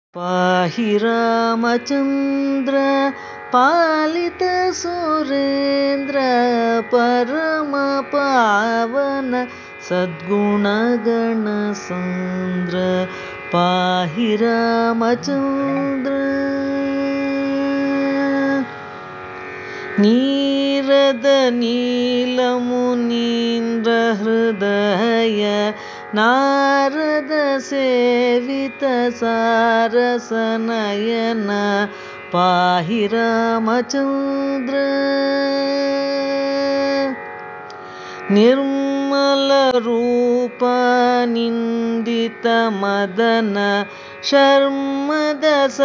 पाहि रामचन्द्र पालित सुरेन्द्र परम पावन सद्गुणगणसान्द्र पाहि रामचन्द्र। नीरद नीलमुनीन्द्र हृदय नारद सेवित सारसनयन पाहि रामचन्द्र। निर्मल रूप निन्दित मदन शर्मद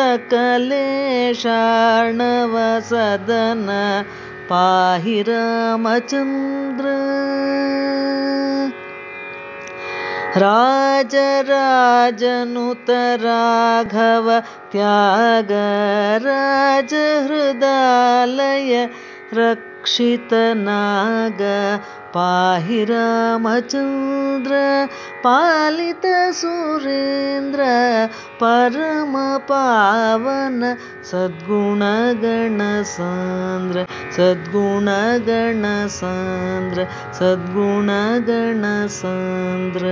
सकलेशार्णव सदन पाहि रामचन्द्र। राजराजनुत राघव त्यागराज हृदालय रक्षित नाग पाहि रामचन्द्र। पालित सुरेन्द्र परम पावन सद्गुणगणसान्द्र सद्गुणगणसान्द्र सद्गुणगणसान्द्र।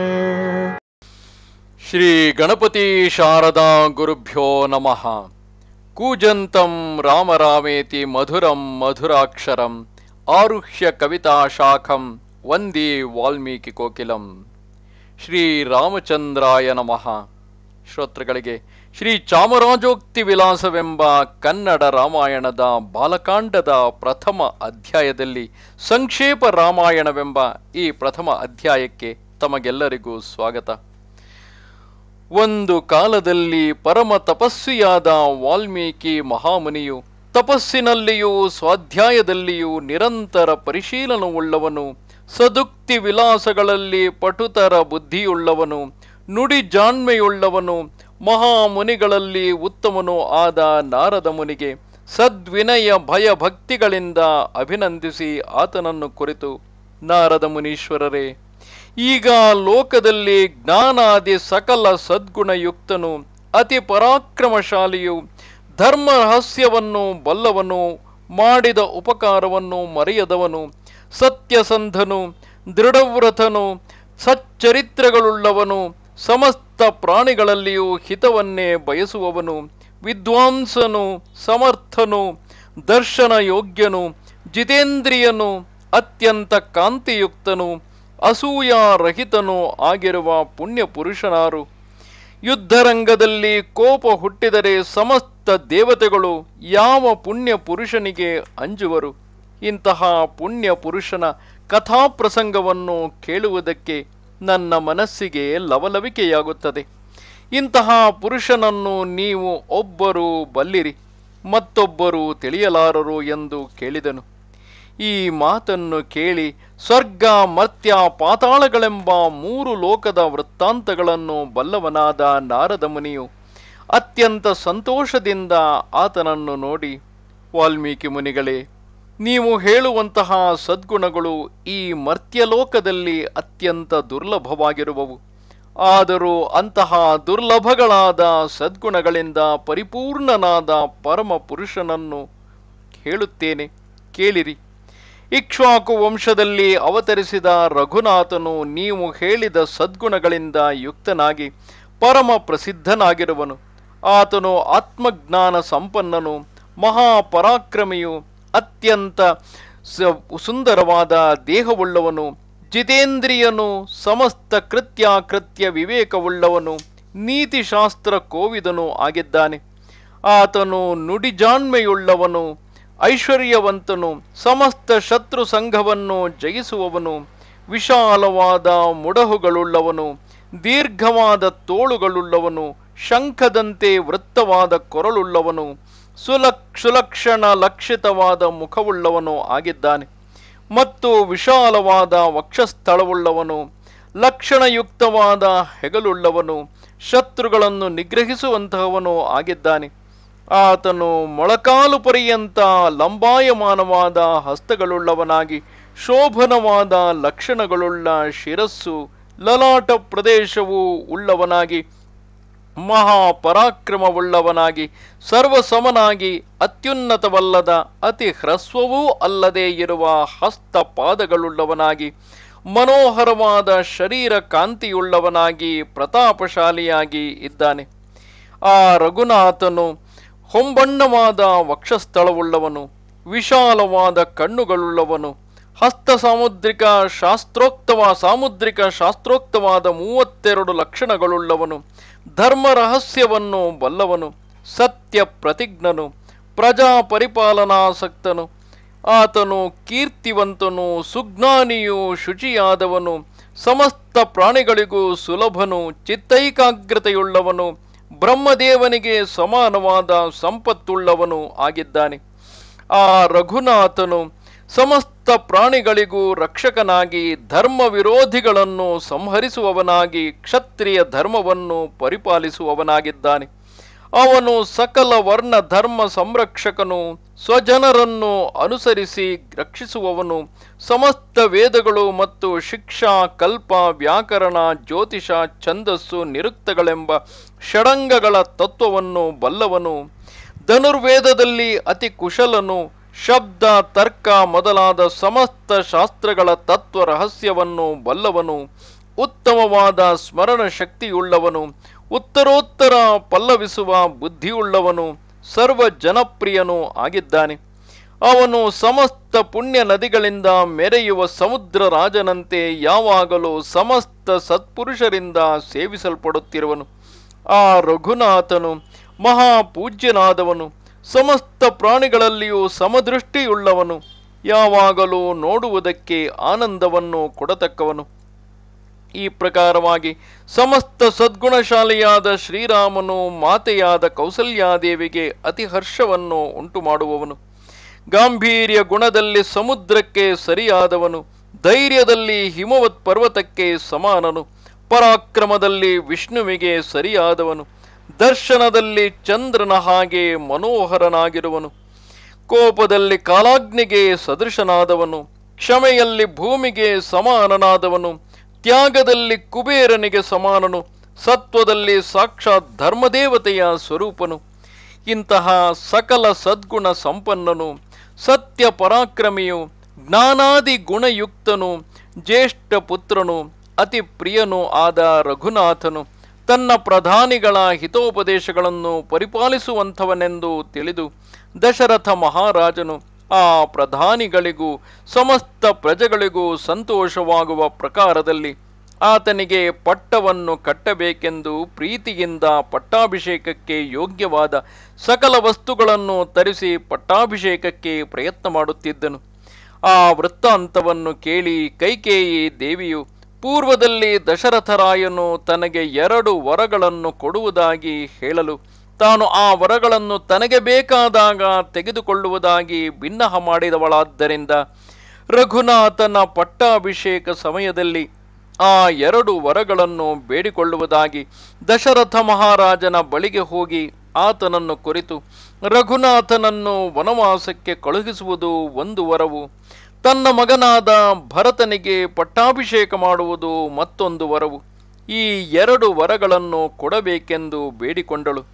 ಶ್ರೀ ಗಣಪತಿ ಶಾರದಾ ಗುರುಭ್ಯೋ ನಮಃ. ಕೂಜಂತಂ ರಾಮ ರಾಮೇತಿ ಮಧುರಂ ಮಧುರಾಕ್ಷರಂ ಆರುಹ್ಯ ಕವಿತಾ ಶಾಖಂ ವಂದೇ ವಾಲ್ಮೀಕಿ ಕೋಕಿಲಂ. ಶ್ರೀ ರಾಮಚಂದ್ರಾಯ ನಮಃ. ಶ್ರೋತೃಗಳಿಗೆ ಶ್ರೀ ಚಾಮರಾಜೋಕ್ತಿ ವಿಲಾಸವೆಂಬ ಕನ್ನಡ ರಾಮಾಯಣದ ಬಾಲಕಾಂಡದ ಪ್ರಥಮ ಅಧ್ಯಾಯದಲ್ಲಿ ಸಂಕ್ಷೇಪ ರಾಮಾಯಣವೆಂಬ ಈ ಪ್ರಥಮ ಅಧ್ಯಾಯಕ್ಕೆ ತಮಗೆಲ್ಲರಿಗೂ ಸ್ವಾಗತ. ಒಂದು ಕಾಲದಲ್ಲಿ ಪರಮ ತಪಸ್ವಿಯಾದ ವಾಲ್ಮೀಕಿ ಮಹಾಮುನಿಯು ತಪಸ್ಸಿನಲ್ಲಿಯೂ ಸ್ವಾಧ್ಯಾಯದಲ್ಲಿಯೂ ನಿರಂತರ ಪರಿಶೀಲನವುಳ್ಳವನು, ಸದುಕ್ತಿ ವಿಲಾಸಗಳಲ್ಲಿ ಪಟುತರ ಬುದ್ಧಿಯುಳ್ಳವನು, ನುಡಿ ಜಾಣ್ಮೆಯುಳ್ಳವನು, ಮಹಾಮುನಿಗಳಲ್ಲಿ ಉತ್ತಮನೂ ಆದ ನಾರದ ಮುನಿಗೆ ಸದ್ವಿನಯ ಭಯ ಭಕ್ತಿಗಳಿಂದ ಅಭಿನಂದಿಸಿ ಆತನನ್ನು ಕುರಿತು, ನಾರದ ಮುನೀಶ್ವರರೇ, ಈಗ ಲೋಕದಲ್ಲಿ ಜ್ಞಾನಾದಿ ಸಕಲ ಸದ್ಗುಣಯುಕ್ತನು, ಅತಿ ಪರಾಕ್ರಮಶಾಲಿಯು, ಧರ್ಮ ರಹಸ್ಯವನ್ನು ಬಲ್ಲವನು, ಮಾಡಿದ ಉಪಕಾರವನ್ನು ಮರೆಯದವನು, ಸತ್ಯಸಂಧನು, ದೃಢವ್ರತನು, ಸಚ್ಚರಿತ್ರಗಳುಳ್ಳವನು, ಸಮಸ್ತ ಪ್ರಾಣಿಗಳಲ್ಲಿಯೂ ಹಿತವನ್ನೇ ಬಯಸುವವನು, ವಿದ್ವಾಂಸನು, ಸಮರ್ಥನು, ದರ್ಶನ ಯೋಗ್ಯನು, ಜಿತೇಂದ್ರಿಯನು, ಅತ್ಯಂತ ಕಾಂತಿಯುಕ್ತನು, ಅಸೂಯಾರಹಿತನೂ ಆಗಿರುವ ಪುಣ್ಯ ಪುರುಷನಾರು. ಯುದ್ಧರಂಗದಲ್ಲಿ ಕೋಪ ಹುಟ್ಟಿದರೆ ಸಮಸ್ತ ದೇವತೆಗಳು ಯಾವ ಪುಣ್ಯ ಪುರುಷನಿಗೆ ಅಂಜುವರು? ಇಂತಹ ಪುಣ್ಯ ಪುರುಷನ ಕಥಾಪ್ರಸಂಗವನ್ನು ಕೇಳುವುದಕ್ಕೆ ನನ್ನ ಮನಸ್ಸಿಗೆ ಲವಲವಿಕೆಯಾಗುತ್ತದೆ. ಇಂತಹ ಪುರುಷನನ್ನು ನೀವು ಒಬ್ಬರು ಬಲ್ಲಿರಿ, ಮತ್ತೊಬ್ಬರು ತಿಳಿಯಲಾರರು ಎಂದು ಕೇಳಿದನು. ಈ ಮಾತನ್ನು ಕೇಳಿ ಸ್ವರ್ಗ, ಮರ್ತ್ಯ, ಪಾತಾಳಗಳೆಂಬ ಮೂರು ಲೋಕದ ವೃತ್ತಾಂತಗಳನ್ನು ಬಲ್ಲವನಾದ ನಾರದ ಮುನಿಯು ಅತ್ಯಂತ ಸಂತೋಷದಿಂದ ಆತನನ್ನು ನೋಡಿ, ವಾಲ್ಮೀಕಿ ಮುನಿಗಳೇ, ನೀವು ಹೇಳುವಂತಹ ಸದ್ಗುಣಗಳು ಈ ಮರ್ತ್ಯಲೋಕದಲ್ಲಿ ಅತ್ಯಂತ ದುರ್ಲಭವಾಗಿರುವವು. ಆದರೂ ಅಂತಹ ದುರ್ಲಭಗಳಾದ ಸದ್ಗುಣಗಳಿಂದ ಪರಿಪೂರ್ಣನಾದ ಪರಮ ಪುರುಷನನ್ನು ಹೇಳುತ್ತೇನೆ, ಕೇಳಿರಿ. ಇಕ್ಷ್ವಾಕು ವಂಶದಲ್ಲಿ ಅವತರಿಸಿದ ರಘುನಾಥನು ನೀವು ಹೇಳಿದ ಸದ್ಗುಣಗಳಿಂದ ಯುಕ್ತನಾಗಿ ಪರಮ ಪ್ರಸಿದ್ಧನಾಗಿರುವನು. ಆತನು ಆತ್ಮಜ್ಞಾನ ಸಂಪನ್ನನು, ಮಹಾಪರಾಕ್ರಮಿಯು, ಅತ್ಯಂತ ಸುಂದರವಾದ ದೇಹವುಳ್ಳವನು, ಜಿತೇಂದ್ರಿಯನು, ಸಮಸ್ತ ಕೃತ್ಯ ವಿವೇಕವುಳ್ಳವನು, ನೀತಿಶಾಸ್ತ್ರ ಕೋವಿದನು ಆಗಿದ್ದಾನೆ. ಆತನು ನುಡಿಜಾಣ್ಮೆಯುಳ್ಳವನು, ಐಶ್ವರ್ಯವಂತನು, ಸಮಸ್ತ ಶತ್ರು ಸಂಘವನ್ನು ಜಯಿಸುವವನು, ವಿಶಾಲವಾದ ಮುಡಹುಗಳುಳ್ಳವನು, ದೀರ್ಘವಾದ ತೋಳುಗಳುಳ್ಳವನು, ಶಂಖದಂತೆ ವೃತ್ತವಾದ ಕೊರಳುಳ್ಳವನು, ಸುಲಕ್ಷಣ ಲಕ್ಷಿತವಾದ ಮುಖವುಳ್ಳವನು ಆಗಿದ್ದಾನೆ. ಮತ್ತು ವಿಶಾಲವಾದ ವಕ್ಷಸ್ಥಳವುಳ್ಳವನು, ಲಕ್ಷಣಯುಕ್ತವಾದ ಹೆಗಲುಳ್ಳವನು, ಶತ್ರುಗಳನ್ನು ನಿಗ್ರಹಿಸುವಂತಹವನು ಆಗಿದ್ದಾನೆ. ಆತನು ಮೊಳಕಾಲು ಪರ್ಯಂತ ಲಂಬಾಯಮಾನವಾದ ಹಸ್ತಗಳುಳ್ಳವನಾಗಿ ಶೋಭನವಾದ ಲಕ್ಷಣಗಳುಳ್ಳ ಶಿರಸ್ಸು, ಲಲಾಟ ಪ್ರದೇಶವು ಉಳ್ಳವನಾಗಿ ಮಹಾಪರಾಕ್ರಮವುಳ್ಳವನಾಗಿ ಸರ್ವಸಮನಾಗಿ ಅತ್ಯುನ್ನತವಲ್ಲದ ಅತಿ ಹ್ರಸ್ವವೂ ಅಲ್ಲದೆ ಇರುವ ಹಸ್ತಪಾದಗಳುಳ್ಳವನಾಗಿ ಮನೋಹರವಾದ ಶರೀರ ಕಾಂತಿಯುಳ್ಳವನಾಗಿ ಪ್ರತಾಪಶಾಲಿಯಾಗಿ ಇದ್ದಾನೆ. ಆ ರಘುನಾಥನು ಹೊಂಬಣ್ಣವಾದ ವಕ್ಷಸ್ಥಳವುಳ್ಳವನು, ವಿಶಾಲವಾದ ಕಣ್ಣುಗಳುಳ್ಳವನು, ಸಾಮುದ್ರಿಕ ಶಾಸ್ತ್ರೋಕ್ತವಾದ 32 ಲಕ್ಷಣಗಳುಳ್ಳವನು, ಧರ್ಮ ರಹಸ್ಯವನ್ನು ಬಲ್ಲವನು, ಸತ್ಯ ಪ್ರತಿಜ್ಞನು, ಪ್ರಜಾ ಪರಿಪಾಲನಾಸಕ್ತನು. ಆತನು ಕೀರ್ತಿವಂತನು, ಸುಜ್ಞಾನಿಯೂ ಶುಚಿಯಾದವನು, ಸಮಸ್ತ ಪ್ರಾಣಿಗಳಿಗೂ ಸುಲಭನು, ಚಿತ್ತೈಕಾಗ್ರತೆಯುಳ್ಳವನು, ಬ್ರಹ್ಮದೇವನಿಗೆ ಸಮಾನವಾದ ಸಂಪತ್ತುಳ್ಳವನು ಆಗಿದ್ದಾನೆ. ಆ ರಘುನಾಥನು ಸಮಸ್ತ ಪ್ರಾಣಿಗಳಿಗೂ ರಕ್ಷಕನಾಗಿ, ಧರ್ಮ ವಿರೋಧಿಗಳನ್ನು ಸಂಹರಿಸುವವನಾಗಿ, ಕ್ಷತ್ರಿಯ ಧರ್ಮವನ್ನು ಪರಿಪಾಲಿಸುವವನಾಗಿದ್ದಾನೆ. ಅವನು ಸಕಲ ವರ್ಣ ಧರ್ಮ ಸಂರಕ್ಷಕನು, ಸ್ವಜನರನ್ನು ಅನುಸರಿಸಿ ರಕ್ಷಿಸುವವನು, ಸಮಸ್ತ ವೇದಗಳು ಮತ್ತು ಶಿಕ್ಷಾ, ಕಲ್ಪ, ವ್ಯಾಕರಣ, ಜ್ಯೋತಿಷ, ಛಂದಸ್ಸು, ನಿರುಕ್ತಗಳೆಂಬ ಷಡಂಗಗಳ ತತ್ವವನ್ನು ಬಲ್ಲವನು, ಧನುರ್ವೇದದಲ್ಲಿ ಅತಿ ಕುಶಲನು, ಶಬ್ದ, ತರ್ಕ ಮೊದಲಾದ ಸಮಸ್ತ ಶಾಸ್ತ್ರಗಳ ತತ್ವ ರಹಸ್ಯವನ್ನು ಬಲ್ಲವನು, ಉತ್ತಮವಾದ ಸ್ಮರಣ ಶಕ್ತಿಯುಳ್ಳವನು, ಉತ್ತರೋತ್ತರ ಪಲ್ಲವಿಸುವ ಬುದ್ಧಿಯುಳ್ಳವನು, ಸರ್ವ ಜನಪ್ರಿಯನೂ ಆಗಿದ್ದಾನೆ. ಅವನು ಸಮಸ್ತ ಪುಣ್ಯ ನದಿಗಳಿಂದ ಮೆರೆಯುವ ಸಮುದ್ರ ರಾಜನಂತೆ ಯಾವಾಗಲೂ ಸಮಸ್ತ ಸತ್ಪುರುಷರಿಂದ ಸೇವಿಸಲ್ಪಡುತ್ತಿರುವನು. ಆ ರಘುನಾಥನು ಮಹಾಪೂಜ್ಯನಾದವನು, ಸಮಸ್ತ ಪ್ರಾಣಿಗಳಲ್ಲಿಯೂ ಸಮದೃಷ್ಟಿಯುಳ್ಳವನು, ಯಾವಾಗಲೂ ನೋಡುವುದಕ್ಕೆ ಆನಂದವನ್ನು ಕೊಡತಕ್ಕವನು. ಈ ಪ್ರಕಾರವಾಗಿ ಸಮಸ್ತ ಸದ್ಗುಣಶಾಲಿಯಾದ ಶ್ರೀರಾಮನು ಮಾತೆಯಾದ ಕೌಸಲ್ಯಾದೇವಿಗೆ ಅತಿ ಹರ್ಷವನ್ನು ಉಂಟು ಮಾಡುವವನು, ಗಾಂಭೀರ್ಯ ಗುಣದಲ್ಲಿ ಸಮುದ್ರಕ್ಕೆ ಸರಿಯಾದವನು, ಧೈರ್ಯದಲ್ಲಿ ಹಿಮವತ್ ಪರ್ವತಕ್ಕೆ ಸಮಾನನು, ಪರಾಕ್ರಮದಲ್ಲಿ ವಿಷ್ಣುವಿಗೆ ಸರಿಯಾದವನು, ದರ್ಶನದಲ್ಲಿ ಚಂದ್ರನ ಹಾಗೆ ಮನೋಹರನಾಗಿರುವನು, ಕೋಪದಲ್ಲಿ ಕಾಲಾಗ್ನಿಗೆ ಸದೃಶನಾದವನು, ಕ್ಷಮೆಯಲ್ಲಿ ಭೂಮಿಗೆ ಸಮಾನನಾದವನು, ತ್ಯಾಗದಲ್ಲಿ ಕುಬೇರನಿಗೆ ಸಮಾನನು, ಸತ್ವದಲ್ಲಿ ಸಾಕ್ಷಾತ್ ಧರ್ಮದೇವತೆಯ ಸ್ವರೂಪನು. ಇಂತಹ ಸಕಲ ಸದ್ಗುಣ ಸಂಪನ್ನನು, ಸತ್ಯ ಪರಾಕ್ರಮಿಯು, ಜ್ಞಾನಾದಿ ಗುಣಯುಕ್ತನು, ಜ್ಯೇಷ್ಠ ಪುತ್ರನು, ಅತಿ ಪ್ರಿಯನೂ ಆದ ರಘುನಾಥನು ತನ್ನ ಪ್ರಧಾನಿಗಳ ಹಿತೋಪದೇಶಗಳನ್ನು ಪರಿಪಾಲಿಸುವಂಥವನೆಂದು ತಿಳಿದು ದಶರಥ ಮಹಾರಾಜನು ಆ ಪ್ರಧಾನಿಗಳಿಗೂ ಸಮಸ್ತ ಪ್ರಜೆಗಳಿಗೂ ಸಂತೋಷವಾಗುವ ಪ್ರಕಾರದಲ್ಲಿ ಆತನಿಗೆ ಪಟ್ಟವನ್ನು ಕಟ್ಟಬೇಕೆಂದು ಪ್ರೀತಿಯಿಂದ ಪಟ್ಟಾಭಿಷೇಕಕ್ಕೆ ಯೋಗ್ಯವಾದ ಸಕಲ ವಸ್ತುಗಳನ್ನು ತರಿಸಿ ಪಟ್ಟಾಭಿಷೇಕಕ್ಕೆ ಪ್ರಯತ್ನ ಮಾಡುತ್ತಿದ್ದನು. ಆ ವೃತ್ತಾಂತವನ್ನು ಕೇಳಿ ಕೈಕೇಯಿ ದೇವಿಯು ಪೂರ್ವದಲ್ಲಿ ದಶರಥರಾಯನು ತನಗೆ 2 ವರಗಳನ್ನು ಕೊಡುವುದಾಗಿ ಹೇಳಲು ತಾನು ಆ ವರಗಳನ್ನು ತನಗೆ ಬೇಕಾದಾಗ ತೆಗೆದುಕೊಳ್ಳುವುದಾಗಿ ಬಿನ್ನಹ ಮಾಡಿದವಳಾದ್ದರಿಂದ ರಘುನಾಥನ ಪಟ್ಟಾಭಿಷೇಕ ಸಮಯದಲ್ಲಿ ಆ 2 ವರಗಳನ್ನು ಬೇಡಿಕೊಳ್ಳುವುದಾಗಿ ದಶರಥ ಮಹಾರಾಜನ ಬಳಿಗೆ ಹೋಗಿ ಆತನನ್ನು ಕುರಿತು, ರಘುನಾಥನನ್ನು ವನವಾಸಕ್ಕೆ ಕಳುಹಿಸುವುದು ಒಂದು ವರವು, ತನ್ನ ಮಗನಾದ ಭರತನಿಗೆ ಪಟ್ಟಾಭಿಷೇಕ ಮಾಡುವುದು ಮತ್ತೊಂದು ವರವು, ಈ 2 ವರಗಳನ್ನು ಕೊಡಬೇಕೆಂದು ಬೇಡಿಕೊಂಡಳು.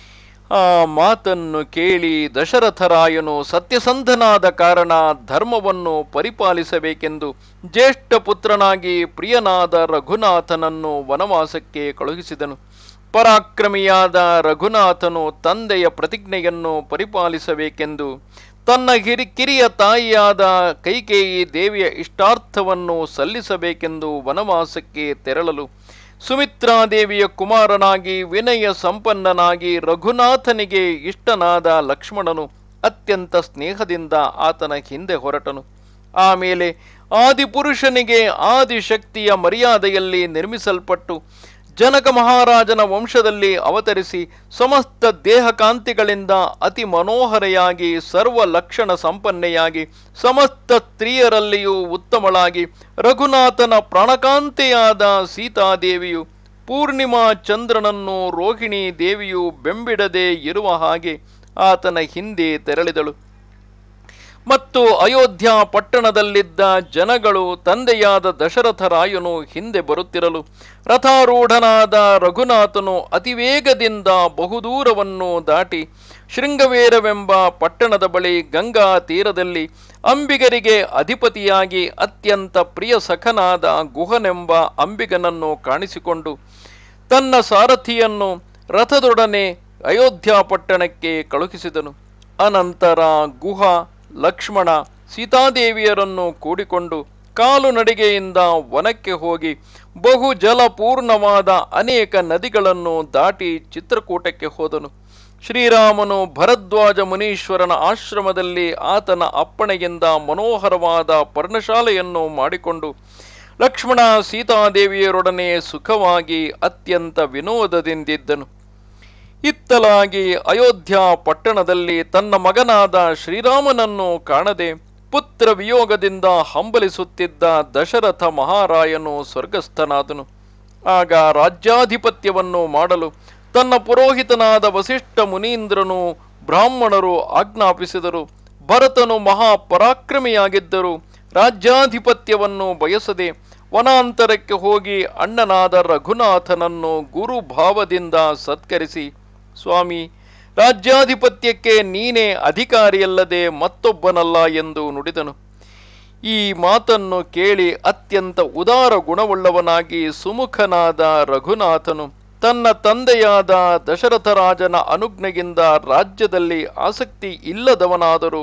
ಆ ಮಾತನ್ನು ಕೇಳಿ ದಶರಥರಾಯನು ಸತ್ಯಸಂಧನಾದ ಕಾರಣ ಧರ್ಮವನ್ನು ಪರಿಪಾಲಿಸಬೇಕೆಂದು ಜ್ಯೇಷ್ಠ ಪುತ್ರನಾಗಿ ಪ್ರಿಯನಾದ ರಘುನಾಥನನ್ನು ವನವಾಸಕ್ಕೆ ಕಳುಹಿಸಿದನು. ಪರಾಕ್ರಮಿಯಾದ ರಘುನಾಥನು ತಂದೆಯ ಪ್ರತಿಜ್ಞೆಯನ್ನು ಪರಿಪಾಲಿಸಬೇಕೆಂದು ತನ್ನ ಕಿರಿಯ ತಾಯಿಯಾದ ಕೈಕೇಯಿ ದೇವಿಯ ಇಷ್ಟಾರ್ಥವನ್ನು ಸಲ್ಲಿಸಬೇಕೆಂದು ವನವಾಸಕ್ಕೆ ತೆರಳಲು ಸುಮಿತ್ರಾದೇವಿಯ ಕುಮಾರನಾಗಿ ವಿನಯ ಸಂಪನ್ನನಾಗಿ ರಘುನಾಥನಿಗೆ ಇಷ್ಟನಾದ ಲಕ್ಷ್ಮಣನು ಅತ್ಯಂತ ಸ್ನೇಹದಿಂದ ಆತನ ಹಿಂದೆ ಹೊರಟನು. ಆಮೇಲೆ ಆದಿಪುರುಷನಿಗೆ ಆದಿಶಕ್ತಿಯ ಮರ್ಯಾದೆಯಲ್ಲಿ ನಿರ್ಮಿಸಲ್ಪಟ್ಟು ಜನಕ ಮಹಾರಾಜನ ವಂಶದಲ್ಲಿ ಅವತರಿಸಿ ಸಮಸ್ತ ದೇಹಕಾಂತಿಗಳಿಂದ ಅತಿ ಮನೋಹರೆಯಾಗಿ ಸರ್ವ ಲಕ್ಷಣ ಸಂಪನ್ನೆಯಾಗಿ ಸಮಸ್ತ ಸ್ತ್ರೀಯರಲ್ಲಿಯೂ ಉತ್ತಮಳಾಗಿ ರಘುನಾಥನ ಪ್ರಾಣಕಾಂತೆಯಾದ ಸೀತಾದೇವಿಯು ಪೂರ್ಣಿಮಾ ಚಂದ್ರನನ್ನು ರೋಹಿಣಿ ದೇವಿಯು ಬೆಂಬಿಡದೆ ಇರುವ ಹಾಗೆ ಆತನ ಹಿಂದೆ ತೆರಳಿದಳು. ಮತ್ತು ಅಯೋಧ್ಯ ಪಟ್ಟಣದಲ್ಲಿದ್ದ ಜನಗಳು ತಂದೆಯಾದ ದಶರಥ ರಾಯನು ಹಿಂದೆ ಬರುತ್ತಿರಲು ರಥಾರೂಢನಾದ ರಘುನಾಥನು ಅತಿವೇಗದಿಂದ ಬಹುದೂರವನ್ನು ದಾಟಿ ಶೃಂಗವೇರವೆಂಬ ಪಟ್ಟಣದ ಬಳಿ ಗಂಗಾ ತೀರದಲ್ಲಿ ಅಂಬಿಗರಿಗೆ ಅಧಿಪತಿಯಾಗಿ ಅತ್ಯಂತ ಪ್ರಿಯ ಸಖನಾದ ಗುಹನೆಂಬ ಅಂಬಿಗನನ್ನು ಕಾಣಿಸಿಕೊಂಡು ತನ್ನ ಸಾರಥಿಯನ್ನು ರಥದೊಡನೆ ಅಯೋಧ್ಯ ಪಟ್ಟಣಕ್ಕೆ ಕಳುಹಿಸಿದನು. ಅನಂತರ ಗುಹ, ಲಕ್ಷ್ಮಣ, ಸೀತಾದೇವಿಯರನ್ನು ಕೂಡಿಕೊಂಡು ಕಾಲು ನಡಿಗೆಯಿಂದ ವನಕ್ಕೆ ಹೋಗಿ ಬಹು ಜಲಪೂರ್ಣವಾದ ಅನೇಕ ನದಿಗಳನ್ನು ದಾಟಿ ಚಿತ್ರಕೂಟಕ್ಕೆ ಹೋದನು. ಶ್ರೀರಾಮನು ಭರದ್ವಾಜ ಮುನೀಶ್ವರನ ಆಶ್ರಮದಲ್ಲಿ ಆತನ ಅಪ್ಪಣೆಯಿಂದ ಮನೋಹರವಾದ ಪರ್ಣಶಾಲೆಯನ್ನು ಮಾಡಿಕೊಂಡು ಲಕ್ಷ್ಮಣ ಸೀತಾದೇವಿಯರೊಡನೆ ಸುಖವಾಗಿ ಅತ್ಯಂತ ವಿನೋದದಿಂದಿದ್ದನು. ಇತ್ತಲಾಗಿ ಅಯೋಧ್ಯ ಪಟ್ಟಣದಲ್ಲಿ ತನ್ನ ಮಗನಾದ ಶ್ರೀರಾಮನನ್ನು ಕಾಣದೆ ಪುತ್ರ ವಿಯೋಗದಿಂದ ಹಂಬಲಿಸುತ್ತಿದ್ದ ದಶರಥ ಮಹಾರಾಯನು ಸ್ವರ್ಗಸ್ಥನಾದನು. ಆಗ ರಾಜ್ಯಾಧಿಪತ್ಯವನ್ನು ಮಾಡಲು ತನ್ನ ಪುರೋಹಿತನಾದ ವಸಿಷ್ಠ ಮುನೀಂದ್ರನು ಬ್ರಾಹ್ಮಣರು ಆಜ್ಞಾಪಿಸಿದರು. ಭರತನು ಮಹಾಪರಾಕ್ರಮಿಯಾಗಿದ್ದರು ರಾಜ್ಯಾಧಿಪತ್ಯವನ್ನು ಬಯಸದೆ ವನಾಂತರಕ್ಕೆ ಹೋಗಿ ಅಣ್ಣನಾದ ರಘುನಾಥನನ್ನು ಗುರುಭಾವದಿಂದ ಸತ್ಕರಿಸಿ, ಸ್ವಾಮಿ, ರಾಜ್ಯಾಧಿಪತ್ಯಕ್ಕೆ ನೀನೇ ಅಧಿಕಾರಿಯಲ್ಲದೆ ಮತ್ತೊಬ್ಬನಲ್ಲ ಎಂದು ನುಡಿದನು. ಈ ಮಾತನ್ನು ಕೇಳಿ ಅತ್ಯಂತ ಉದಾರ ಗುಣವುಳ್ಳವನಾಗಿ ಸುಮುಖನಾದ ರಘುನಾಥನು ತನ್ನ ತಂದೆಯಾದ ದಶರಥರಾಜನ ಅನುಜ್ಞೆಯಿಂದ ರಾಜ್ಯದಲ್ಲಿ ಆಸಕ್ತಿ ಇಲ್ಲದವನಾದರೂ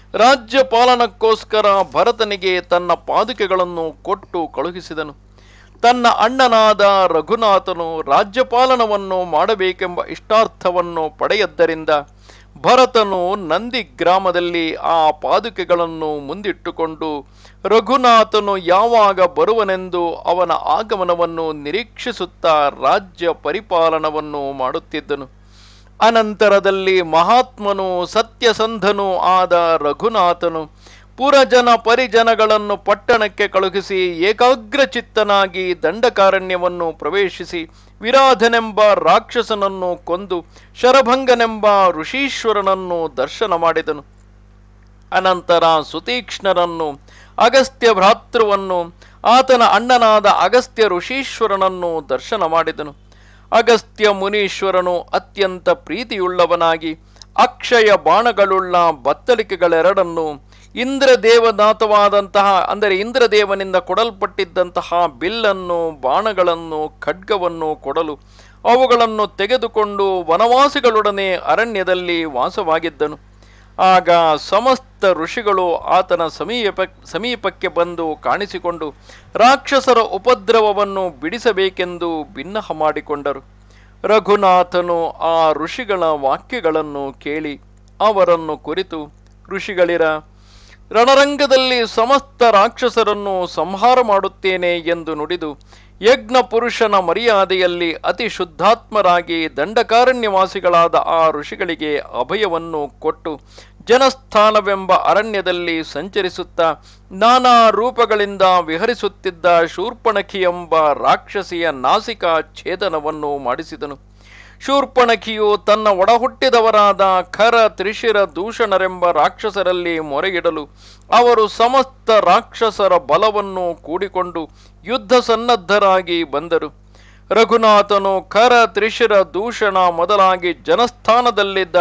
ರಾಜ್ಯಪಾಲನಕ್ಕೋಸ್ಕರ ಭರತನಿಗೆ ತನ್ನ ಪಾದುಕೆಗಳನ್ನು ಕೊಟ್ಟು ಕಳುಹಿಸಿದನು. ತನ್ನ ಅಣ್ಣನಾದ ರಘುನಾಥನು ರಾಜ್ಯಪಾಲನವನ್ನು ಮಾಡಬೇಕೆಂಬ ಇಷ್ಟಾರ್ಥವನ್ನು ಪಡೆಯದ್ದರಿಂದ ಭರತನು ನಂದಿ ಗ್ರಾಮದಲ್ಲಿ ಆ ಪಾದುಕೆಗಳನ್ನು ಮುಂದಿಟ್ಟುಕೊಂಡು ರಘುನಾಥನು ಯಾವಾಗ ಬರುವನೆಂದು ಅವನ ಆಗಮನವನ್ನು ನಿರೀಕ್ಷಿಸುತ್ತಾ ರಾಜ್ಯ ಪರಿಪಾಲನವನ್ನು ಮಾಡುತ್ತಿದ್ದನು. ಅನಂತರದಲ್ಲಿ ಮಹಾತ್ಮನು ಸತ್ಯಸಂಧನೂ ಆದ ರಘುನಾಥನು ಪುರಜನ ಪರಿಜನಗಳನ್ನು ಪಟ್ಟಣಕ್ಕೆ ಕಳುಹಿಸಿ ಏಕಾಗ್ರಚಿತ್ತನಾಗಿ ದಂಡಕಾರಣ್ಯವನ್ನು ಪ್ರವೇಶಿಸಿ ವಿರಾಧನೆಂಬ ರಾಕ್ಷಸನನ್ನು ಕೊಂದು ಶರಭಂಗನೆಂಬ ಋಷೀಶ್ವರನನ್ನು ದರ್ಶನ ಮಾಡಿದನು. ಅನಂತರ ಸುತೀಕ್ಷ್ಣರನ್ನು, ಅಗಸ್ತ್ಯ ಭ್ರಾತೃವನ್ನು, ಆತನ ಅಣ್ಣನಾದ ಅಗಸ್ತ್ಯ ಋಷೀಶ್ವರನನ್ನು ದರ್ಶನ ಮಾಡಿದನು. ಅಗಸ್ತ್ಯ ಮುನೀಶ್ವರನು ಅತ್ಯಂತ ಪ್ರೀತಿಯುಳ್ಳವನಾಗಿ ಅಕ್ಷಯ ಬಾಣಗಳುಳ್ಳ ಬತ್ತಳಿಕೆಗಳೆರಡನ್ನು, ಇಂದ್ರದೇವನಾಥವಾದಂತಹ ಅಂದರೆ ಇಂದ್ರದೇವನಿಂದ ಕೊಡಲ್ಪಟ್ಟಿದ್ದಂತಹ ಬಿಲ್ಲನ್ನು, ಬಾಣಗಳನ್ನು, ಖಡ್ಗವನ್ನು ಕೊಡಲು ಅವುಗಳನ್ನು ತೆಗೆದುಕೊಂಡು ವನವಾಸಿಗಳೊಡನೆ ಅರಣ್ಯದಲ್ಲಿ ವಾಸವಾಗಿದ್ದನು. ಆಗ ಸಮಸ್ತ ಋಷಿಗಳು ಆತನ ಸಮೀಪಕ್ಕೆ ಬಂದು ಕಾಣಿಸಿಕೊಂಡು ರಾಕ್ಷಸರ ಉಪದ್ರವವನ್ನು ಬಿಡಿಸಬೇಕೆಂದು ಬಿನ್ನಹ ಮಾಡಿಕೊಂಡರು. ರಘುನಾಥನು ಆ ಋಷಿಗಳ ವಾಕ್ಯಗಳನ್ನು ಕೇಳಿ ಅವರನ್ನು ಕುರಿತು, ಋಷಿಗಳಿರ, ರಣರಂಗದಲ್ಲಿ ಸಮಸ್ತ ರಾಕ್ಷಸರನ್ನು ಸಂಹಾರ ಮಾಡುತ್ತೇನೆ ಎಂದು ನುಡಿದು ಯಜ್ಞ ಪುರುಷನ ಮರ್ಯಾದೆಯಲ್ಲಿ ಅತಿ ಶುದ್ಧಾತ್ಮರಾಗಿ ದಂಡಕಾರಣ್ಯವಾಸಿಗಳಾದ ಆ ಋಷಿಗಳಿಗೆ ಅಭಯವನ್ನು ಕೊಟ್ಟು ಜನಸ್ಥಾನವೆಂಬ ಅರಣ್ಯದಲ್ಲಿ ಸಂಚರಿಸುತ್ತಾ ನಾನಾ ರೂಪಗಳಿಂದ ವಿಹರಿಸುತ್ತಿದ್ದ ಶೂರ್ಪಣಖಿ ಎಂಬ ರಾಕ್ಷಸಿಯ ನಾಸಿಕಾ ಛೇದನವನ್ನು ಮಾಡಿಸಿದನು. ಶೂರ್ಪಣಖಿಯು ತನ್ನ ಒಡಹುಟ್ಟಿದವರಾದ ಖರ, ತ್ರಿಶಿರ, ದೂಷಣರೆಂಬ ರಾಕ್ಷಸರಲ್ಲಿ ಮೊರೆಯಿಡಲು ಅವರು ಸಮಸ್ತ ರಾಕ್ಷಸರ ಬಲವನ್ನು ಕೂಡಿಕೊಂಡು ಯುದ್ಧ ಸನ್ನದ್ಧರಾಗಿ ಬಂದರು. ರಘುನಾಥನು ಖರ, ತ್ರಿಶಿರ, ದೂಷಣ ಮೊದಲಾಗಿ ಜನಸ್ಥಾನದಲ್ಲಿದ್ದ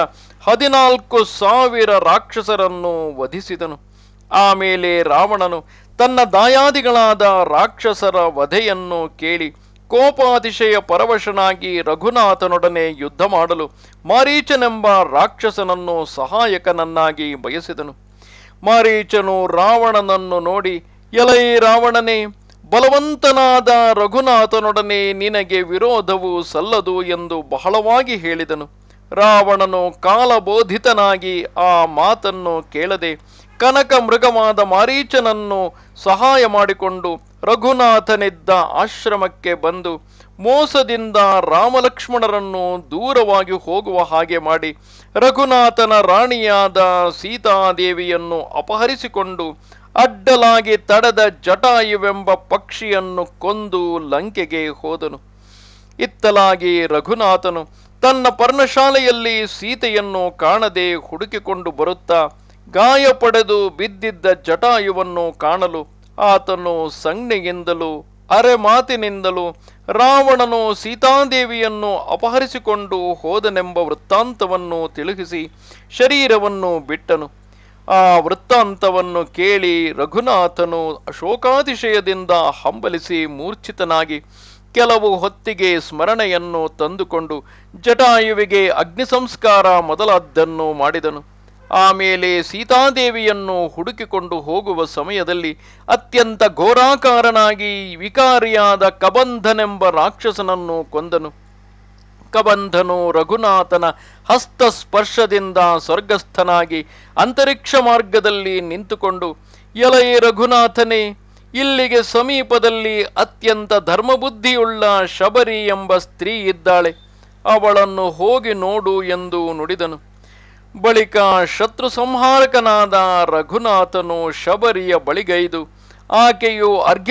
14,000 ರಾಕ್ಷಸರನ್ನು ವಧಿಸಿದನು. ಆಮೇಲೆ ರಾವಣನು ತನ್ನ ದಾಯಾದಿಗಳಾದ ರಾಕ್ಷಸರ ವಧೆಯನ್ನು ಕೇಳಿ ಕೋಪಾತಿಶಯ ಪರವಶನಾಗಿ ರಘುನಾಥನೊಡನೆ ಯುದ್ಧ ಮಾಡಲು ಮಾರೀಚನೆಂಬ ರಾಕ್ಷಸನನ್ನು ಸಹಾಯಕನನ್ನಾಗಿ ಬಯಸಿದನು. ಮಾರೀಚನು ರಾವಣನನ್ನು ನೋಡಿ, ಎಲೈ ರಾವಣನೇ, ಬಲವಂತನಾದ ರಘುನಾಥನೊಡನೆ ನಿನಗೆ ವಿರೋಧವು ಸಲ್ಲದು ಎಂದು ಬಹಳವಾಗಿ ಹೇಳಿದನು. ರಾವಣನು ಕಾಲಬೋಧಿತನಾಗಿ ಆ ಮಾತನ್ನು ಕೇಳದೆ ಕನಕ ಮೃಗವಾದ ಮಾರೀಚನನ್ನು ಸಹಾಯ ಮಾಡಿಕೊಂಡು ರಘುನಾಥನಿದ್ದ ಆಶ್ರಮಕ್ಕೆ ಬಂದು ಮೋಸದಿಂದ ರಾಮಲಕ್ಷ್ಮಣರನ್ನು ದೂರವಾಗಿ ಹೋಗುವ ಹಾಗೆ ಮಾಡಿ ರಘುನಾಥನ ರಾಣಿಯಾದ ಸೀತಾದೇವಿಯನ್ನು ಅಪಹರಿಸಿಕೊಂಡು ಅಡ್ಡಲಾಗಿ ತಡೆದ ಜಟಾಯುವೆಂಬ ಪಕ್ಷಿಯನ್ನು ಕೊಂದು ಲಂಕೆಗೆ ಹೋದನು. ಇತ್ತಲಾಗಿ ರಘುನಾಥನು ತನ್ನ ಪರ್ಣಶಾಲೆಯಲ್ಲಿ ಸೀತೆಯನ್ನು ಕಾಣದೆ ಹುಡುಕಿಕೊಂಡು ಬರುತ್ತಾ ಗಾಯ ಪಡೆದು ಬಿದ್ದಿದ್ದ ಜಟಾಯುವನ್ನು ಕಾಣಲು ಆತನು ಸಂಜ್ಞೆಯಿಂದಲೂ ಅರೆಮಾತಿನಿಂದಲೂ ರಾವಣನು ಸೀತಾದೇವಿಯನ್ನು ಅಪಹರಿಸಿಕೊಂಡು ಹೋದನೆಂಬ ವೃತ್ತಾಂತವನ್ನು ತಿಳಿಸಿ ಶರೀರವನ್ನು ಬಿಟ್ಟನು. ಆ ವೃತ್ತಾಂತವನ್ನು ಕೇಳಿ ರಘುನಾಥನು ಶೋಕಾತಿಶಯದಿಂದ ಹಂಬಲಿಸಿ ಮೂರ್ಛಿತನಾಗಿ ಕೆಲವು ಹೊತ್ತಿಗೆ ಸ್ಮರಣೆಯನ್ನು ತಂದುಕೊಂಡು ಜಟಾಯುವಿಗೆ ಅಗ್ನಿ ಸಂಸ್ಕಾರ ಮೊದಲಾದ್ದನ್ನು ಮಾಡಿದನು. ಆಮೇಲೆ ಸೀತಾದೇವಿಯನ್ನು ಹುಡುಕಿಕೊಂಡು ಹೋಗುವ ಸಮಯದಲ್ಲಿ ಅತ್ಯಂತ ಘೋರಾಕಾರನಾಗಿ ವಿಕಾರಿಯಾದ ಕಬಂಧನೆಂಬ ರಾಕ್ಷಸನನ್ನು ಕೊಂದನು. ಕಬಂಧನು ರಘುನಾಥನ ಹಸ್ತಸ್ಪರ್ಶದಿಂದ ಸ್ವರ್ಗಸ್ಥನಾಗಿ ಅಂತರಿಕ್ಷ ಮಾರ್ಗದಲ್ಲಿ ನಿಂತುಕೊಂಡು, ಎಲೈ ರಘುನಾಥನೇ, ಇಲ್ಲಿಗೆ ಸಮೀಪದಲ್ಲಿ ಅತ್ಯಂತ ಧರ್ಮಬುದ್ಧಿಯುಳ್ಳ ಶಬರಿ ಎಂಬ ಸ್ತ್ರೀ ಇದ್ದಾಳೆ, ಅವಳನ್ನು ಹೋಗಿ ನೋಡು ಎಂದು ನುಡಿದನು. ಬಳಿಕ ಶತ್ರು ಸಂಹಾರಕನಾದ ರಘುನಾಥನು ಶಬರಿಯ ಬಳಿಗೈದು ಆಕೆಯು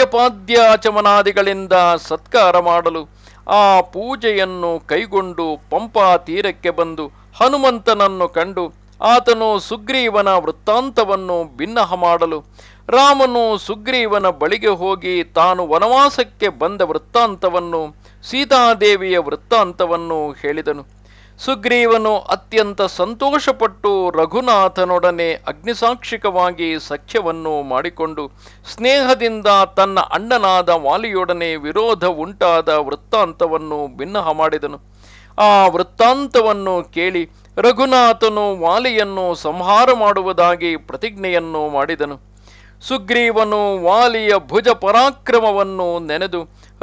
ಅರ್ಘ್ಯಪಾದ್ಯಾಚಮನಾದಿಗಳಿಂದ ಸತ್ಕಾರ ಮಾಡಲು ಆ ಪೂಜೆಯನ್ನು ಕೈಗೊಂಡು ಪಂಪಾ ತೀರಕ್ಕೆ ಬಂದು ಹನುಮಂತನನ್ನು ಕಂಡು ಆತನು ಸುಗ್ರೀವನ ವೃತ್ತಾಂತವನ್ನು ಬಿನ್ನಹ ಮಾಡಲು ರಾಮನು ಸುಗ್ರೀವನ ಬಳಿಗೆ ಹೋಗಿ ತಾನು ವನವಾಸಕ್ಕೆ ಬಂದ ವೃತ್ತಾಂತವನ್ನು, ಸೀತಾದೇವಿಯ ವೃತ್ತಾಂತವನ್ನು ಹೇಳಿದನು. ಸುಗ್ರೀವನು ಅತ್ಯಂತ ಸಂತೋಷಪಟ್ಟು ರಘುನಾಥನೊಡನೆ ಅಗ್ನಿಸಾಕ್ಷಿಕವಾಗಿ ಸಖ್ಯವನ್ನು ಮಾಡಿಕೊಂಡು ಸ್ನೇಹದಿಂದ ತನ್ನ ಅಣ್ಣನಾದ ವಾಲಿಯೊಡನೆ ವಿರೋಧ ಉಂಟಾದ ವೃತ್ತಾಂತವನ್ನು ಬಿನ್ನಹ ಮಾಡಿದನು. ಆ ವೃತ್ತಾಂತವನ್ನು ಕೇಳಿ ರಘುನಾಥನು ವಾಲಿಯನ್ನು ಸಂಹಾರ ಮಾಡುವುದಾಗಿ ಪ್ರತಿಜ್ಞೆಯನ್ನು ಮಾಡಿದನು. ಸುಗ್ರೀವನು ವಾಲಿಯ ಭುಜ ಪರಾಕ್ರಮವನ್ನು ನೆನೆದು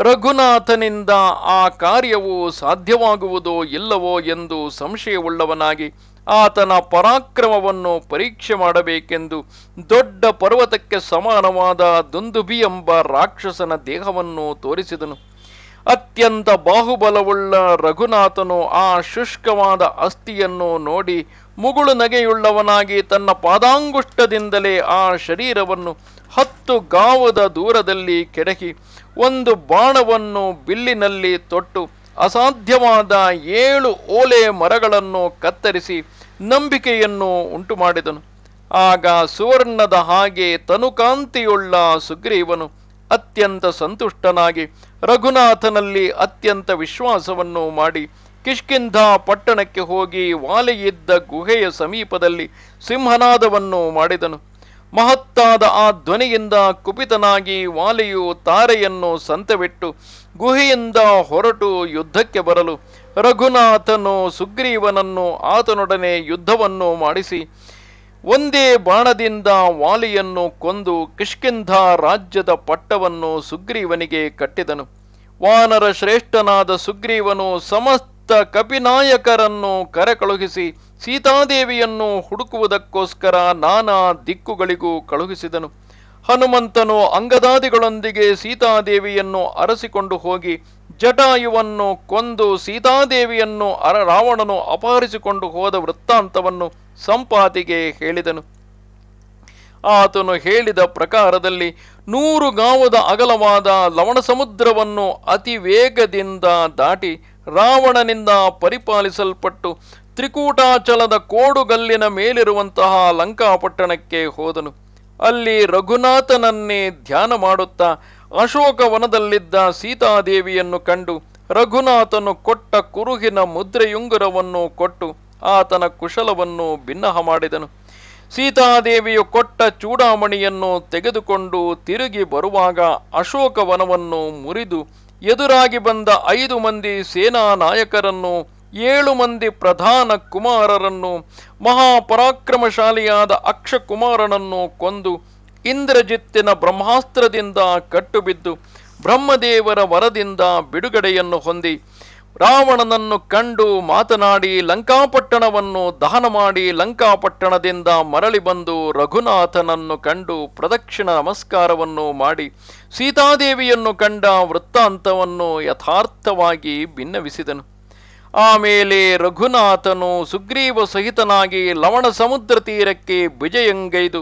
ರಘುನಾಥನಿಂದ ಆ ಕಾರ್ಯವು ಸಾಧ್ಯವಾಗುವುದೋ ಇಲ್ಲವೋ ಎಂದು ಸಂಶಯವುಳ್ಳವನಾಗಿ ಆತನ ಪರಾಕ್ರಮವನ್ನು ಪರೀಕ್ಷೆ ಮಾಡಬೇಕೆಂದು ದೊಡ್ಡ ಪರ್ವತಕ್ಕೆ ಸಮಾನವಾದ ದುಂದುಭಿ ಎಂಬ ರಾಕ್ಷಸನ ದೇಹವನ್ನು ತೋರಿಸಿದನು. ಅತ್ಯಂತ ಬಾಹುಬಲವುಳ್ಳ ರಘುನಾಥನು ಆ ಶುಷ್ಕವಾದ ಅಸ್ಥಿಯನ್ನು ನೋಡಿ ಮುಗುಳು ನಗೆಯುಳ್ಳವನಾಗಿ ತನ್ನ ಪಾದಾಂಗುಷ್ಟದಿಂದಲೇ ಆ ಶರೀರವನ್ನು 10 ಗಾವದ ದೂರದಲ್ಲಿ ಕೆಡಹಿ ಒಂದು ಬಾಣವನ್ನು ಬಿಲ್ಲಿನಲ್ಲಿ ತೊಟ್ಟು ಅಸಾಧ್ಯವಾದ 7 ಓಲೆ ಮರಗಳನ್ನು ಕತ್ತರಿಸಿ ನಂಬಿಕೆಯನ್ನು ಉಂಟು ಮಾಡಿದನು. ಆಗ ಸುವರ್ಣದ ಹಾಗೆ ತನುಕಾಂತಿಯುಳ್ಳ ಸುಗ್ರೀವನು ಅತ್ಯಂತ ಸಂತುಷ್ಟನಾಗಿ ರಘುನಾಥನಲ್ಲಿ ಅತ್ಯಂತ ವಿಶ್ವಾಸವನ್ನು ಮಾಡಿ ಕಿಷ್ಕಿಂಧ ಪಟ್ಟಣಕ್ಕೆ ಹೋಗಿ ವಾಲಿಯಿದ್ದ ಗುಹೆಯ ಸಮೀಪದಲ್ಲಿ ಸಿಂಹನಾದವನ್ನು ಮಾಡಿದನು. ಮಹತ್ತಾದ ಆ ಧ್ವನಿಯಿಂದ ಕುಪಿತನಾಗಿ ವಾಲಿಯು ತಾರೆಯನ್ನು ಸಂತವಿಟ್ಟು ಗುಹೆಯಿಂದ ಹೊರಟು ಯುದ್ಧಕ್ಕೆ ಬರಲು ರಘುನಾಥನು ಸುಗ್ರೀವನನ್ನು ಆತನೊಡನೆ ಯುದ್ಧವನ್ನು ಮಾಡಿಸಿ ಒಂದೇ ಬಾಣದಿಂದ ವಾಲಿಯನ್ನು ಕೊಂದು ಕಿಷ್ಕಿಂಧ ರಾಜ್ಯದ ಪಟ್ಟವನ್ನು ಸುಗ್ರೀವನಿಗೆ ಕಟ್ಟಿದನು. ವಾನರ ಶ್ರೇಷ್ಠನಾದ ಸುಗ್ರೀವನು ಸಮಸ್ತ ಕಪಿನಾಯಕರನ್ನು ಕರೆಕಳುಹಿಸಿ ಸೀತಾದೇವಿಯನ್ನು ಹುಡುಕುವುದಕ್ಕೋಸ್ಕರ ನಾನಾ ದಿಕ್ಕುಗಳಿಗೂ ಕಳುಹಿಸಿದನು. ಹನುಮಂತನು ಅಂಗದಾದಿಗಳೊಂದಿಗೆ ಸೀತಾದೇವಿಯನ್ನು ಅರಸಿಕೊಂಡು ಹೋಗಿ ಜಟಾಯುವನ್ನು ಕೊಂದು ಸೀತಾದೇವಿಯನ್ನು ರಾವಣನು ಅಪಹರಿಸಿಕೊಂಡು ಹೋದ ವೃತ್ತಾಂತವನ್ನು ಸಂಪಾತಿಗೆ ಹೇಳಿದನು. ಆತನು ಹೇಳಿದ ಪ್ರಕಾರದಲ್ಲಿ 100 ಗಾವದ ಅಗಲವಾದ ಲವಣ ಸಮುದ್ರವನ್ನು ಅತಿ ವೇಗದಿಂದ ದಾಟಿ ರಾವಣನಿಂದ ಪರಿಪಾಲಿಸಲ್ಪಟ್ಟು ತ್ರಿಕೂಟಾಚಲದ ಕೋಡುಗಲ್ಲಿನ ಮೇಲಿರುವಂತಹ ಲಂಕಾಪಟ್ಟಣಕ್ಕೆ ಹೋದನು. ಅಲ್ಲಿ ರಘುನಾಥನನ್ನೇ ಧ್ಯಾನ ಮಾಡುತ್ತಾ ಅಶೋಕವನದಲ್ಲಿದ್ದ ಸೀತಾದೇವಿಯನ್ನು ಕಂಡು ರಘುನಾಥನು ಕೊಟ್ಟ ಕುರುಹಿನ ಮುದ್ರೆಯುಂಗುರವನ್ನು ಕೊಟ್ಟು ಆತನ ಕುಶಲವನ್ನು ಬಿನ್ನಹ ಮಾಡಿದನು. ಸೀತಾದೇವಿಯು ಕೊಟ್ಟ ಚೂಡಾಮಣಿಯನ್ನು ತೆಗೆದುಕೊಂಡು ತಿರುಗಿ ಬರುವಾಗ ಅಶೋಕವನವನ್ನು ಮುರಿದು ಎದುರಾಗಿ ಬಂದ 5 ಮಂದಿ ಸೇನಾ ನಾಯಕರನ್ನು 7 ಮಂದಿ ಪ್ರಧಾನ ಕುಮಾರರನ್ನು ಮಹಾಪರಾಕ್ರಮಶಾಲಿಯಾದ ಅಕ್ಷಕುಮಾರನನ್ನು ಕೊಂದು ಇಂದ್ರಜಿತ್ತಿನ ಬ್ರಹ್ಮಾಸ್ತ್ರದಿಂದ ಕಟ್ಟುಬಿದ್ದು ಬ್ರಹ್ಮದೇವರ ವರದಿಂದ ಬಿಡುಗಡೆಯನ್ನು ಹೊಂದಿ ರಾವಣನನ್ನು ಕಂಡು ಮಾತನಾಡಿ ಲಂಕಾಪಟ್ಟಣವನ್ನು ದಹನ ಮಾಡಿ ಲಂಕಾಪಟ್ಟಣದಿಂದ ಮರಳಿ ಬಂದು ರಘುನಾಥನನ್ನು ಕಂಡು ಪ್ರದಕ್ಷಿಣ ನಮಸ್ಕಾರವನ್ನು ಮಾಡಿ ಸೀತಾದೇವಿಯನ್ನು ಕಂಡ ವೃತ್ತಾಂತವನ್ನು ಯಥಾರ್ಥವಾಗಿ ಭಿನ್ನವಿಸಿದನು. ಆಮೇಲೆ ರಘುನಾಥನು ಸುಗ್ರೀವ ಸಹಿತನಾಗಿ ಲವಣ ಸಮುದ್ರ ತೀರಕ್ಕೆ ವಿಜಯಂಗೈದು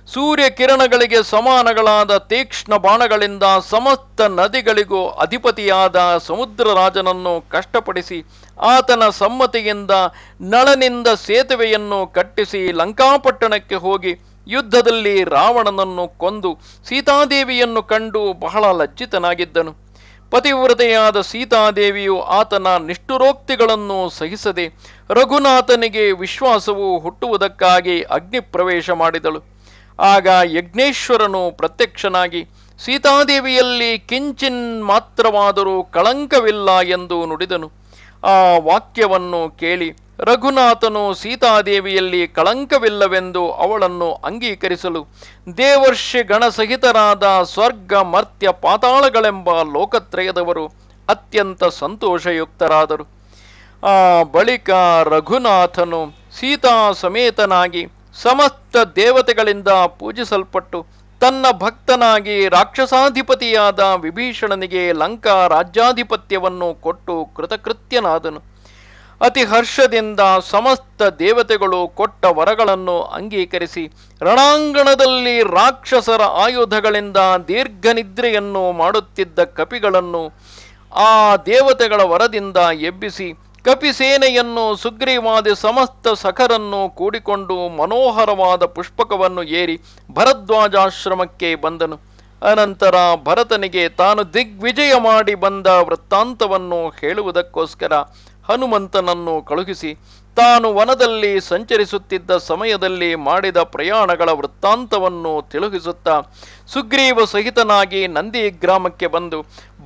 ಸೂರ್ಯ ಕಿರಣಗಳಿಗೆ ಸಮಾನಗಳಾದ ತೀಕ್ಷ್ಣ ಬಾಣಗಳಿಂದ ಸಮಸ್ತ ನದಿಗಳಿಗೂ ಅಧಿಪತಿಯಾದ ಸಮುದ್ರ ರಾಜನನ್ನು ಕಷ್ಟಪಡಿಸಿ ಆತನ ಸಮ್ಮತಿಯಿಂದ ನಳನಿಂದ ಸೇತುವೆಯನ್ನು ಕಟ್ಟಿಸಿ ಲಂಕಾಪಟ್ಟಣಕ್ಕೆ ಹೋಗಿ ಯುದ್ಧದಲ್ಲಿ ರಾವಣನನ್ನು ಕೊಂದು ಸೀತಾದೇವಿಯನ್ನು ಕಂಡು ಬಹಳ ಲಜ್ಜಿತನಾಗಿದ್ದನು. ಪತಿವ್ರತೆಯಾದ ಸೀತಾದೇವಿಯು ಆತನ ನಿಷ್ಠುರೋಕ್ತಿಗಳನ್ನು ಸಹಿಸದೆ ರಘುನಾಥನಿಗೆ ವಿಶ್ವಾಸವು ಹುಟ್ಟುವುದಕ್ಕಾಗಿ ಅಗ್ನಿ ಪ್ರವೇಶ ಮಾಡಿದಳು. ಆಗ ಯಜ್ಞೇಶ್ವರನು ಪ್ರತ್ಯಕ್ಷನಾಗಿ ಸೀತಾದೇವಿಯಲ್ಲಿ ಕಿಂಚಿನ್ ಮಾತ್ರವಾದರೂ ಕಳಂಕವಿಲ್ಲ ಎಂದು ನುಡಿದನು. ಆ ವಾಕ್ಯವನ್ನು ಕೇಳಿ ರಘುನಾಥನು ಸೀತಾದೇವಿಯಲ್ಲಿ ಕಳಂಕವಿಲ್ಲವೆಂದು ಅವಳನ್ನು ಅಂಗೀಕರಿಸಲು ದೇವರ್ಷಿ ಗಣಸಹಿತರಾದ ಸ್ವರ್ಗ ಮರ್ತ್ಯ ಪಾತಾಳಗಳೆಂಬ ಲೋಕತ್ರಯದವರು ಅತ್ಯಂತ ಸಂತೋಷಯುಕ್ತರಾದರು. ಆ ಬಳಿಕ ರಘುನಾಥನು ಸೀತಾ ಸಮೇತನಾಗಿ ಸಮಸ್ತ ದೇವತೆಗಳಿಂದ ಪೂಜಿಸಲ್ಪಟ್ಟು ತನ್ನ ಭಕ್ತನಾಗಿ ರಾಕ್ಷಸಾಧಿಪತಿಯಾದ ವಿಭೀಷಣನಿಗೆ ಲಂಕಾ ರಾಜ್ಯಾಧಿಪತ್ಯವನ್ನು ಕೊಟ್ಟು ಕೃತಕೃತ್ಯನಾದನು. ಅತಿ ಹರ್ಷದಿಂದ ಸಮಸ್ತ ದೇವತೆಗಳು ಕೊಟ್ಟ ವರಗಳನ್ನು ಅಂಗೀಕರಿಸಿ ರಣಾಂಗಣದಲ್ಲಿ ರಾಕ್ಷಸರ ಆಯುಧಗಳಿಂದ ದೀರ್ಘನಿದ್ರೆಯನ್ನು ಮಾಡುತ್ತಿದ್ದ ಕಪಿಗಳನ್ನು ಆ ದೇವತೆಗಳ ವರದಿಂದ ಎಬ್ಬಿಸಿ ಕಪಿಸೇನೆಯನ್ನು ಸುಗ್ರೀವಾದಿ ಸಮಸ್ತ ಸಖರನ್ನು ಕೂಡಿಕೊಂಡು ಮನೋಹರವಾದ ಪುಷ್ಪಕವನ್ನು ಏರಿ ಭರದ್ವಾಜಾಶ್ರಮಕ್ಕೆ ಬಂದನು. ಅನಂತರ ಭರತನಿಗೆ ತಾನು ದಿಗ್ವಿಜಯ ಮಾಡಿ ಬಂದ ವೃತ್ತಾಂತವನ್ನು ಹೇಳುವುದಕ್ಕೋಸ್ಕರ ಹನುಮಂತನನ್ನು ಕಳುಹಿಸಿ ತಾನು ವನದಲ್ಲಿ ಸಂಚರಿಸುತ್ತಿದ್ದ ಸಮಯದಲ್ಲಿ ಮಾಡಿದ ಪ್ರಯಾಣಗಳ ವೃತ್ತಾಂತವನ್ನು ತಿಳುಹಿಸುತ್ತಾ ಸುಗ್ರೀವ ಸಹಿತನಾಗಿ ನಂದಿ ಗ್ರಾಮಕ್ಕೆ ಬಂದು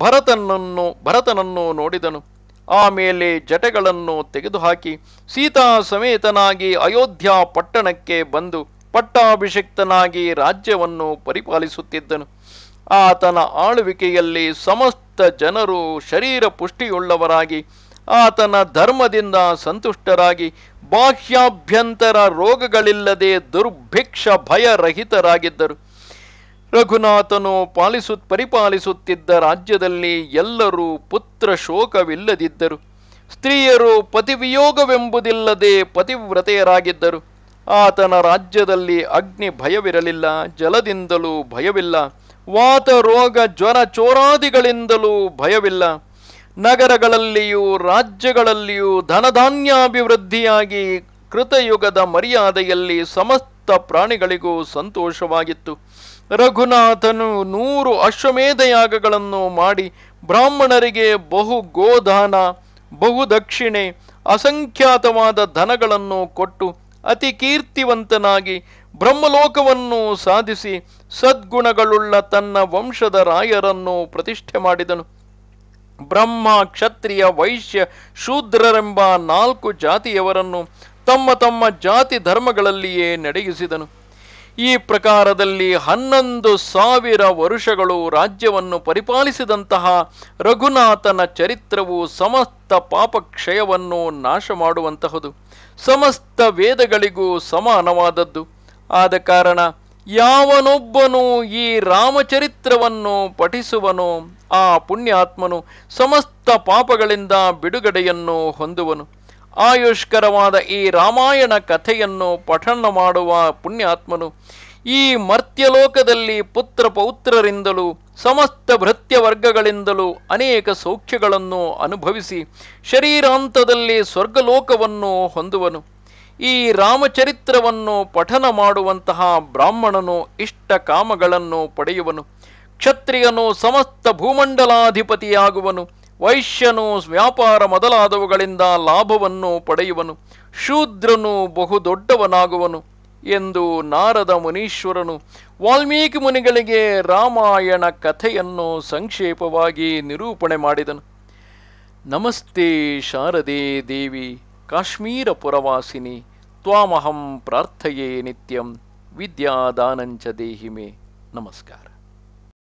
ಭರತನನ್ನು ನೋಡಿದನು. ಆಮೇಲೆ ಜಟೆಗಳನ್ನು ತೆಗೆದುಹಾಕಿ ಸೀತಾ ಸಮೇತನಾಗಿ ಅಯೋಧ್ಯ ಪಟ್ಟಣಕ್ಕೆ ಬಂದು ಪಟ್ಟಾಭಿಷಿಕ್ತನಾಗಿ ರಾಜ್ಯವನ್ನು ಪರಿಪಾಲಿಸುತ್ತಿದ್ದನು. ಆತನ ಆಳ್ವಿಕೆಯಲ್ಲಿ ಸಮಸ್ತ ಜನರು ಶರೀರ ಪುಷ್ಟಿಯುಳ್ಳವರಾಗಿ ಆತನ ಧರ್ಮದಿಂದ ಸಂತುಷ್ಟರಾಗಿ ಬಾಹ್ಯಾಭ್ಯಂತರ ರೋಗಗಳಿಲ್ಲದೆ ದುರ್ಭಿಕ್ಷ ಭಯರಹಿತರಾಗಿದ್ದರು. ರಘುನಾಥನು ಪರಿಪಾಲಿಸುತ್ತಿದ್ದ ರಾಜ್ಯದಲ್ಲಿ ಎಲ್ಲರೂ ಪುತ್ರ ಶೋಕವಿಲ್ಲದಿದ್ದರು. ಸ್ತ್ರೀಯರು ಪತಿವಿಯೋಗವೆಂಬುದಿಲ್ಲದೆ ಪತಿವ್ರತೆಯರಾಗಿದ್ದರು. ಆತನ ರಾಜ್ಯದಲ್ಲಿ ಅಗ್ನಿ ಭಯವಿರಲಿಲ್ಲ, ಜಲದಿಂದಲೂ ಭಯವಿಲ್ಲ, ವಾತ ರೋಗ ಜ್ವರ ಚೋರಾದಿಗಳಿಂದಲೂ ಭಯವಿಲ್ಲ. ನಗರಗಳಲ್ಲಿಯೂ ರಾಜ್ಯಗಳಲ್ಲಿಯೂ ಧನಧಾನ್ಯಾಭಿವೃದ್ಧಿಯಾಗಿ ಕೃತಯುಗದ ಮರ್ಯಾದೆಯಲ್ಲಿ ಸಮಸ್ತ ಪ್ರಾಣಿಗಳಿಗೂ ಸಂತೋಷವಾಗಿತ್ತು. ರಘುನಾಥನು 100 ಅಶ್ವಮೇಧಯಾಗಗಳನ್ನು ಮಾಡಿ ಬ್ರಾಹ್ಮಣರಿಗೆ ಬಹು ಗೋದಾನ, ಬಹು ದಕ್ಷಿಣೆ, ಅಸಂಖ್ಯಾತವಾದ ಧನಗಳನ್ನು ಕೊಟ್ಟು ಅತಿ ಕೀರ್ತಿವಂತನಾಗಿ ಬ್ರಹ್ಮಲೋಕವನ್ನು ಸಾಧಿಸಿ ಸದ್ಗುಣಗಳುಳ್ಳ ತನ್ನ ವಂಶದ ರಾಯರನ್ನು ಪ್ರತಿಷ್ಠೆ ಮಾಡಿದನು. ಬ್ರಹ್ಮ, ಕ್ಷತ್ರಿಯ, ವೈಶ್ಯ, ಶೂದ್ರರೆಂಬ 4 ಜಾತಿಯವರನ್ನು ತಮ್ಮ ತಮ್ಮ ಜಾತಿ ಧರ್ಮಗಳಲ್ಲಿಯೇ ನಡೆಯಿಸಿದನು. ಈ ಪ್ರಕಾರದಲ್ಲಿ 11,000 ವರುಷಗಳು ರಾಜ್ಯವನ್ನು ಪರಿಪಾಲಿಸಿದಂತಹ ರಘುನಾಥನ ಚರಿತ್ರವು ಸಮಸ್ತ ಪಾಪಕ್ಷಯವನ್ನು ನಾಶ ಮಾಡುವಂತಹದು, ಸಮಸ್ತ ವೇದಗಳಿಗೂ ಸಮಾನವಾದದ್ದು. ಆದ ಕಾರಣ ಯಾವನೊಬ್ಬನು ಈ ರಾಮಚರಿತ್ರವನ್ನು ಪಠಿಸುವನೋ ಆ ಪುಣ್ಯಾತ್ಮನು ಸಮಸ್ತ ಪಾಪಗಳಿಂದ ಬಿಡುಗಡೆಯನ್ನು ಹೊಂದುವನು. ಆಯುಷ್ಕರವಾದ ಈ ರಾಮಾಯಣ ಕಥೆಯನ್ನು ಪಠಣ ಮಾಡುವ ಪುಣ್ಯಾತ್ಮನು ಈ ಮರ್ತ್ಯಲೋಕದಲ್ಲಿ ಪುತ್ರ ಪೌತ್ರರಿಂದಲೂ ಸಮಸ್ತ ಭೃತ್ಯವರ್ಗಗಳಿಂದಲೂ ಅನೇಕ ಸೌಖ್ಯಗಳನ್ನು ಅನುಭವಿಸಿ ಶರೀರಾಂತದಲ್ಲಿ ಸ್ವರ್ಗಲೋಕವನ್ನು ಹೊಂದುವನು. ಈ ರಾಮಚರಿತ್ರವನ್ನು ಪಠನ ಮಾಡುವಂತಹ ಬ್ರಾಹ್ಮಣನು ಇಷ್ಟ ಕಾಮಗಳನ್ನು ಪಡೆಯುವನು. ಕ್ಷತ್ರಿಯನು ಸಮಸ್ತ ಭೂಮಂಡಲಾಧಿಪತಿಯಾಗುವನು. ವೈಶ್ಯನು ವ್ಯಾಪಾರ ಮೊದಲಾದವುಗಳಿಂದ ಲಾಭವನ್ನು ಪಡೆಯುವನು. ಶೂದ್ರನು ಬಹುದೊಡ್ಡವನಾಗುವನು ಎಂದು ನಾರದ ಮುನೀಶ್ವರನು ವಾಲ್ಮೀಕಿ ಮುನಿಗಳಿಗೆ ರಾಮಾಯಣ ಕಥೆಯನ್ನು ಸಂಕ್ಷೇಪವಾಗಿ ನಿರೂಪಣೆ ಮಾಡಿದನು. ನಮಸ್ತೆ ಶಾರದೆ ದೇವಿ ಕಾಶ್ಮೀರ ಪುರವಾಸಿನಿ ತ್ವಾಮಹಂ ಪ್ರಾರ್ಥಯೇ ನಿತ್ಯಂ ವಿದ್ಯಾದಾನಂಚ ದೇಹಿ ಮೇ. ನಮಸ್ಕಾರ.